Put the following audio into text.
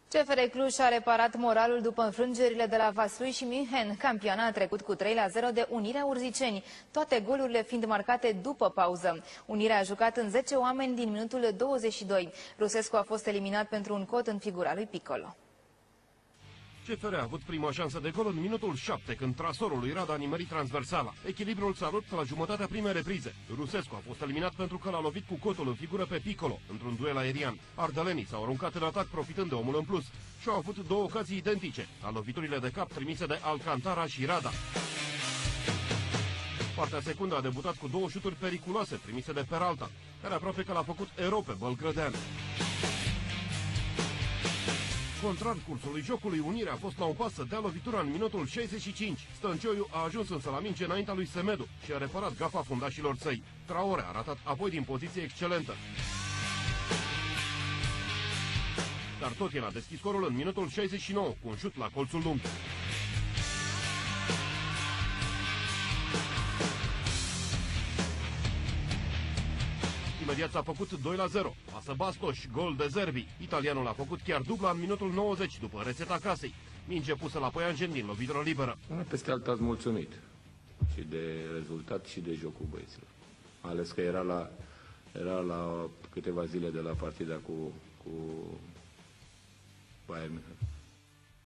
CFR Cluj a reparat moralul după înfrângerile de la Vaslui și München. Campioana a trecut cu 3-0 de Unirea Urziceni, toate golurile fiind marcate după pauză. Unirea a jucat în 10 oameni din minutul 22. Rusescu a fost eliminat pentru un cot în figura lui Piccolo. CFR a avut prima șansă de gol în minutul 7, când trasorul lui Rada a nimerit transversala. Echilibrul s-a rupt la jumătatea primei reprize. Rusescu a fost eliminat pentru că l-a lovit cu cotul în figură pe Piccolo, într-un duel aerian. Ardelenii s-au aruncat în atac profitând de omul în plus și au avut două ocazii identice, la loviturile de cap trimise de Alcantara și Rada. Partea secundă a debutat cu două șuturi periculoase trimise de Peralta, care aproape că l-a făcut erou pe Bălgrădean. Contrar cursului jocului, Unirea a fost la un pas să dea lovitura în minutul 65. Stăncioiu a ajuns însă la minge înaintea lui Semedo și a reparat gafa fundașilor săi. Traore a ratat apoi din poziție excelentă. Dar tot el a deschis scorul în minutul 69 cu un șut la colțul lung. Imediat s-a făcut 2-0. Pasă Bastos, gol de Zerbi. Italianul a făcut chiar dubla în minutul 90 după rețeta casei. Minge pusă la Poianjen din lovitură liberă. Peste alta ați mulțumit și de rezultat și de jocul băieților. Ales că era la câteva zile de la partida cu Bayern München.